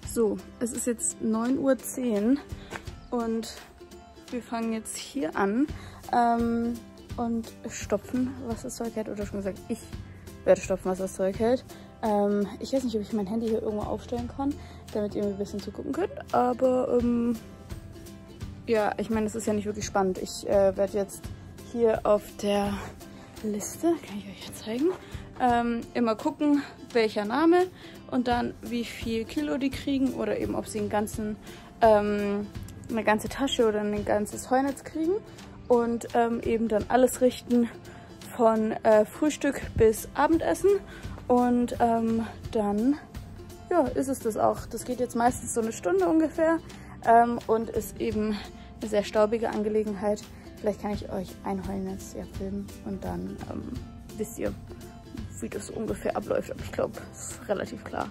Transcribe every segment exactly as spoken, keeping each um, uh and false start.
So, es ist jetzt neun Uhr zehn und wir fangen jetzt hier an ähm, und stopfen, was das Zeug hält. Oder schon gesagt, ich werde stopfen, was das Zeug hält. Ähm, ich weiß nicht, ob ich mein Handy hier irgendwo aufstellen kann, damit ihr mir ein bisschen zugucken könnt. Aber ähm, ja, ich meine, das ist ja nicht wirklich spannend. Ich äh, werde jetzt hier auf der Liste, kann ich euch ja zeigen, ähm, immer gucken, welcher Name und dann wie viel Kilo die kriegen oder eben ob sie einen ganzen, ähm, eine ganze Tasche oder ein ganzes Heunetz kriegen und ähm, eben dann alles richten von äh, Frühstück bis Abendessen und ähm, dann ja, ist es das auch. Das geht jetzt meistens so eine Stunde ungefähr ähm, und ist eben eine sehr staubige Angelegenheit. Vielleicht kann ich euch ein Heunetz ja filmen und dann ähm, wisst ihr, wie das so ungefähr abläuft. Aber ich glaube, es ist relativ klar.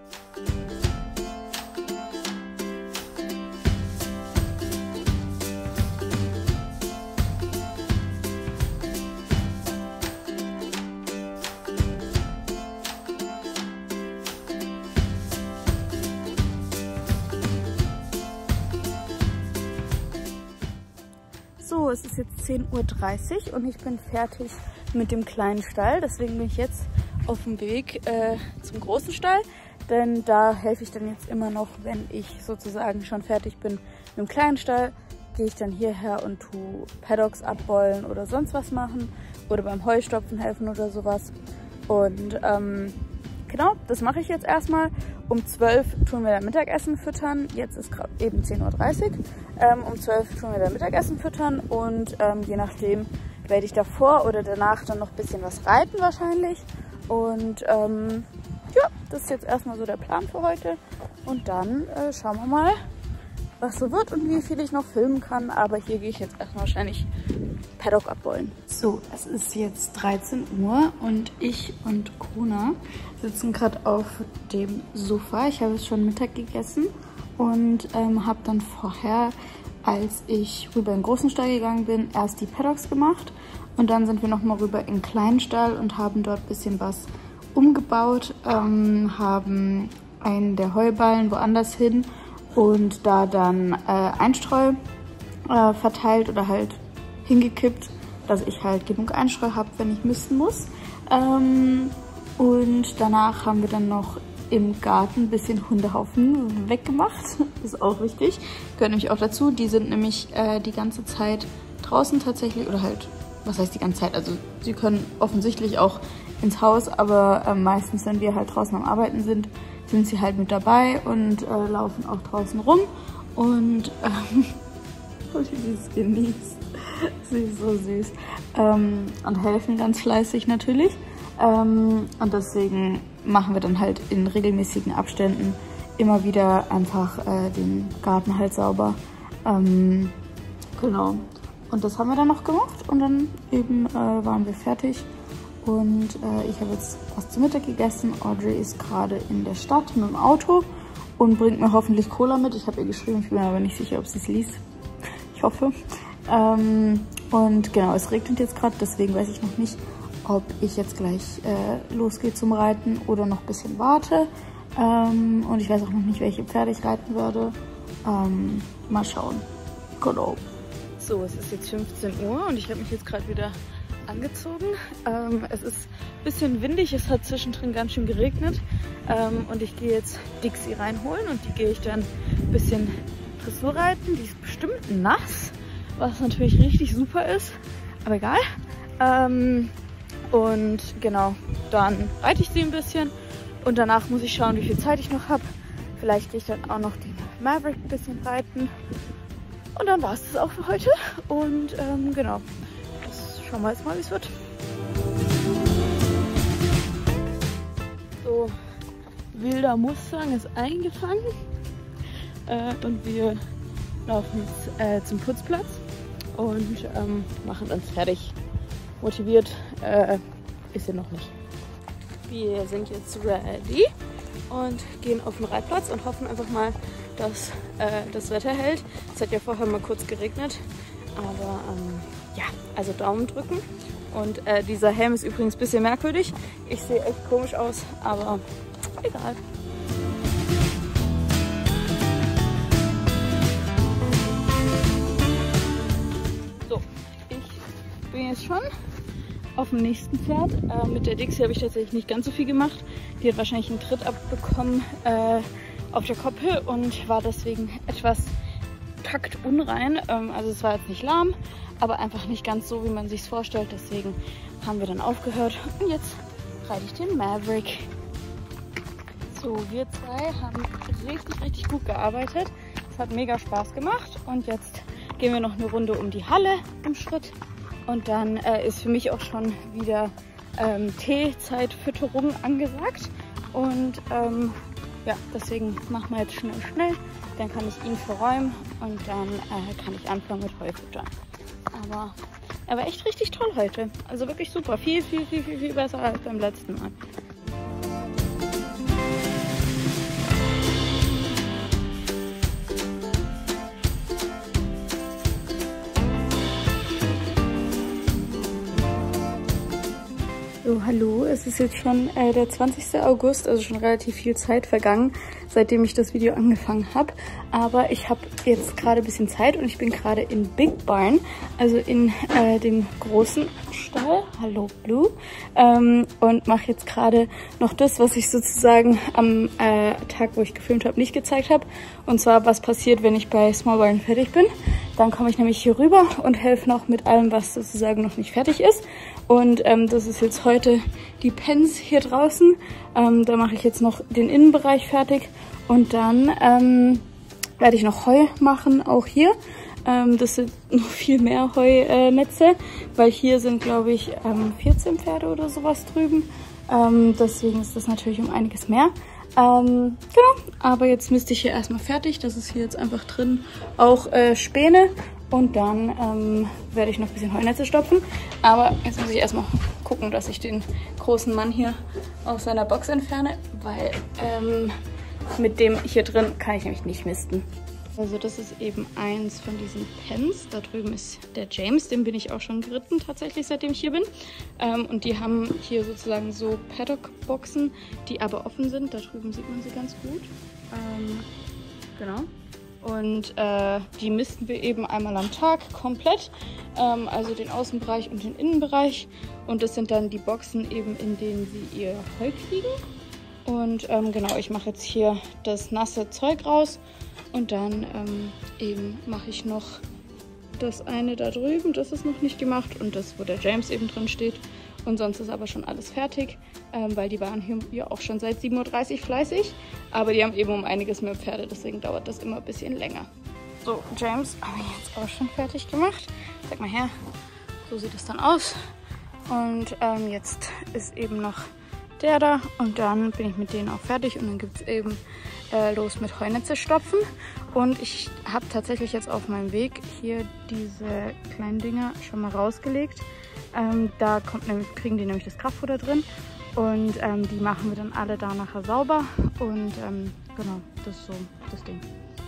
So, es ist jetzt zehn Uhr dreißig und ich bin fertig mit dem kleinen Stall. Deswegen bin ich jetzt auf dem Weg äh, zum großen Stall. Denn da helfe ich dann jetzt immer noch, wenn ich sozusagen schon fertig bin mit dem kleinen Stall, gehe ich dann hierher und tue Paddocks abbeulen oder sonst was machen. Oder beim Heustopfen helfen oder sowas. Und ähm, genau, das mache ich jetzt erstmal. Um zwölf tun wir dann Mittagessen füttern. Jetzt ist gerade eben zehn Uhr dreißig. Ähm, um zwölf tun wir dann Mittagessen füttern und ähm, je nachdem werde ich davor oder danach dann noch ein bisschen was reiten wahrscheinlich. Und ähm, ja, das ist jetzt erstmal so der Plan für heute. Und dann äh, schauen wir mal, was so wird und wie viel ich noch filmen kann. Aber hier gehe ich jetzt erstmal wahrscheinlich Paddock abbeulen. So, es ist jetzt dreizehn Uhr und ich und Kona sitzen gerade auf dem Sofa. Ich habe jetzt schon Mittag gegessen und ähm, habe dann vorher, als ich rüber in den großen Stall gegangen bin, erst die Paddocks gemacht. Und dann sind wir nochmal rüber in den kleinen Stall und haben dort ein bisschen was umgebaut, ähm, haben einen der Heuballen woanders hin und da dann äh, Einstreu äh, verteilt oder halt hingekippt, dass ich halt genug Einstreu habe, wenn ich misten muss. Ähm, und danach haben wir dann noch im Garten ein bisschen Hundehaufen weggemacht. Das ist auch wichtig. Gehört nämlich auch dazu. Die sind nämlich äh, die ganze Zeit draußen tatsächlich oder halt, was heißt die ganze Zeit? Also sie können offensichtlich auch ins Haus, aber äh, meistens, wenn wir halt draußen am Arbeiten sind, sind sie halt mit dabei und äh, laufen auch draußen rum. Und ähm, oh, wie sie es genießt. Sie ist so süß. Ähm, und helfen ganz fleißig natürlich. Ähm, und deswegen machen wir dann halt in regelmäßigen Abständen immer wieder einfach äh, den Garten halt sauber. Ähm, genau. Und das haben wir dann noch gemacht und dann eben äh, waren wir fertig. Und äh, ich habe jetzt was zu Mittag gegessen. Audrey ist gerade in der Stadt mit dem Auto und bringt mir hoffentlich Cola mit. Ich habe ihr geschrieben, ich bin aber nicht sicher, ob sie es liest. Ich hoffe. Ähm, und genau, es regnet jetzt gerade, deswegen weiß ich noch nicht, ob ich jetzt gleich äh, losgehe zum Reiten oder noch ein bisschen warte. Ähm, und ich weiß auch noch nicht, welche Pferde ich reiten werde. Ähm, mal schauen. Genau. So, es ist jetzt fünfzehn Uhr und ich habe mich jetzt gerade wieder angezogen. Ähm, es ist ein bisschen windig, es hat zwischendrin ganz schön geregnet. Ähm, und ich gehe jetzt Dixie reinholen und die gehe ich dann ein bisschen Dressur reiten. Die ist bestimmt nass, was natürlich richtig super ist, aber egal. Ähm, und genau, dann reite ich sie ein bisschen und danach muss ich schauen, wie viel Zeit ich noch habe. Vielleicht gehe ich dann auch noch den Maverick ein bisschen reiten. Und dann war es das auch für heute. Und ähm, genau, das schauen wir jetzt mal, wie es wird. So, wilder Mustang ist eingefangen. Äh, und wir laufen jetzt äh, zum Putzplatz und ähm, machen uns fertig. Motiviert äh, ist er noch nicht. Wir sind jetzt ready und gehen auf den Reitplatz und hoffen einfach mal, dass äh, das Wetter hält. Es hat ja vorher mal kurz geregnet, aber ähm, ja, also Daumen drücken. Und äh, dieser Helm ist übrigens ein bisschen merkwürdig. Ich sehe echt komisch aus, aber egal. auf dem nächsten Pferd. Äh, mit der Dixie habe ich tatsächlich nicht ganz so viel gemacht. Die hat wahrscheinlich einen Tritt abbekommen äh, auf der Koppel und war deswegen etwas taktunrein. Ähm, also es war jetzt nicht lahm, aber einfach nicht ganz so, wie man sich es vorstellt. Deswegen haben wir dann aufgehört und jetzt reite ich den Maverick. So, wir zwei haben richtig, richtig gut gearbeitet. Es hat mega Spaß gemacht und jetzt gehen wir noch eine Runde um die Halle im Schritt und dann äh, ist für mich auch schon wieder ähm, Teezeitfütterung angesagt und ähm, ja, deswegen machen wir jetzt schnell, schnell, dann kann ich ihn verräumen und dann äh, kann ich anfangen mit Heufutter. Aber er war echt richtig toll heute, also wirklich super, viel, viel, viel, viel, viel besser als beim letzten Mal. So, hallo, es ist jetzt schon äh, der zwanzigste August, also schon relativ viel Zeit vergangen, seitdem ich das Video angefangen habe. Aber ich habe jetzt gerade ein bisschen Zeit und ich bin gerade in Big Barn, also in äh, dem großen Stall, hallo Blue, ähm, und mache jetzt gerade noch das, was ich sozusagen am äh, Tag, wo ich gefilmt habe, nicht gezeigt habe. Und zwar, was passiert, wenn ich bei Small Barn fertig bin. Dann komme ich nämlich hier rüber und helfe noch mit allem, was sozusagen noch nicht fertig ist. Und ähm, das ist jetzt heute die Pens hier draußen. Ähm, da mache ich jetzt noch den Innenbereich fertig. Und dann ähm, werde ich noch Heu machen, auch hier. Ähm, das sind noch viel mehr Heunetze, äh, weil hier sind, glaube ich, ähm, vierzehn Pferde oder sowas drüben. Ähm, deswegen ist das natürlich um einiges mehr. Ähm, genau, aber jetzt müsste ich hier erstmal fertig. Das ist hier jetzt einfach drin auch äh, Späne. Und dann ähm, werde ich noch ein bisschen Heunetze stopfen. Aber jetzt muss ich erstmal gucken, dass ich den großen Mann hier aus seiner Box entferne, weil ähm, mit dem hier drin kann ich nämlich nicht misten. Also das ist eben eins von diesen Pens. Da drüben ist der James, den bin ich auch schon geritten tatsächlich, seitdem ich hier bin. Ähm, und die haben hier sozusagen so Paddock-Boxen, die aber offen sind. Da drüben sieht man sie ganz gut. Ähm, genau. Und äh, die misten wir eben einmal am Tag komplett, ähm, also den Außenbereich und den Innenbereich. Und das sind dann die Boxen eben, in denen sie ihr Heu kriegen. Und ähm, genau, ich mache jetzt hier das nasse Zeug raus und dann ähm, eben mache ich noch das eine da drüben, das ist noch nicht gemacht und das, wo der James eben drin steht. Und sonst ist aber schon alles fertig, ähm, weil die waren hier ja auch schon seit sieben Uhr dreißig fleißig. Aber die haben eben um einiges mehr Pferde, deswegen dauert das immer ein bisschen länger. So, James habe ich jetzt auch schon fertig gemacht. Zeig mal her, so sieht es dann aus. Und ähm, jetzt ist eben noch der da und dann bin ich mit denen auch fertig. Und dann gibt es eben äh, los mit Heunetze stopfen. Und ich habe tatsächlich jetzt auf meinem Weg hier diese kleinen Dinger schon mal rausgelegt. Ähm, da kommt nämlich, kriegen die nämlich das Kraftfutter drin und ähm, die machen wir dann alle da nachher sauber und ähm, genau, das ist so das Ding.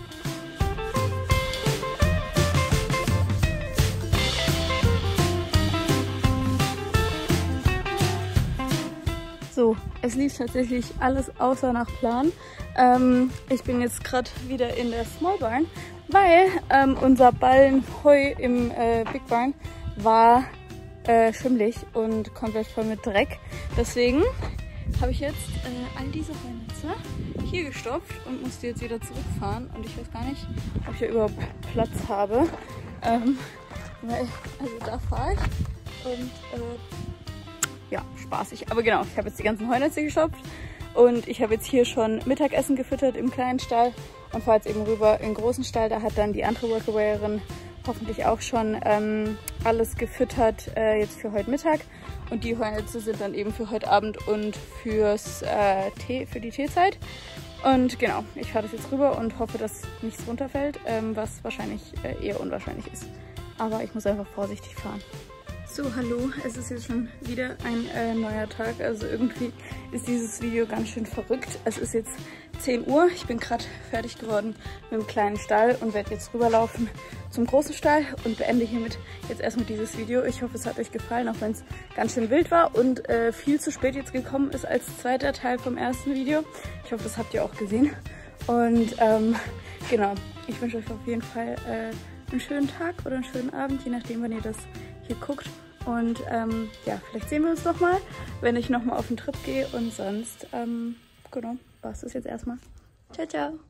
So, es lief tatsächlich alles außer nach Plan. Ähm, ich bin jetzt gerade wieder in der Small Barn, weil ähm, unser Ballen Heu im äh, Big Barn war Äh, schimmlig und komplett voll mit Dreck. Deswegen habe ich jetzt äh, all diese Heunetze hier gestopft und musste jetzt wieder zurückfahren. Und ich weiß gar nicht, ob ich hier überhaupt Platz habe. Ähm, weil, also da fahre ich und äh, ja, spaßig. Aber genau, ich habe jetzt die ganzen Heunetze gestopft und ich habe jetzt hier schon Mittagessen gefüttert im kleinen Stall und fahre jetzt eben rüber in den großen Stall. Da hat dann die andere Workawayerin hoffentlich auch schon ähm, alles gefüttert äh, jetzt für heute Mittag und die Heunetze sind dann eben für heute Abend und fürs äh, Tee, für die Teezeit. Und genau, ich fahre das jetzt rüber und hoffe, dass nichts runterfällt, ähm, was wahrscheinlich äh, eher unwahrscheinlich ist. Aber ich muss einfach vorsichtig fahren. So, hallo, es ist jetzt schon wieder ein äh, neuer Tag, also irgendwie ist dieses Video ganz schön verrückt. Es ist jetzt zehn Uhr, ich bin gerade fertig geworden mit dem kleinen Stall und werde jetzt rüberlaufen zum großen Stall und beende hiermit jetzt erstmal dieses Video. Ich hoffe, es hat euch gefallen, auch wenn es ganz schön wild war und äh, viel zu spät jetzt gekommen ist als zweiter Teil vom ersten Video. Ich hoffe, das habt ihr auch gesehen. Und ähm, genau, ich wünsche euch auf jeden Fall äh, einen schönen Tag oder einen schönen Abend, je nachdem, wann ihr das hier guckt. Und ähm, ja, vielleicht sehen wir uns nochmal, wenn ich nochmal auf den Trip gehe. Und sonst, ähm, genau, war es das jetzt erstmal. Ciao, ciao.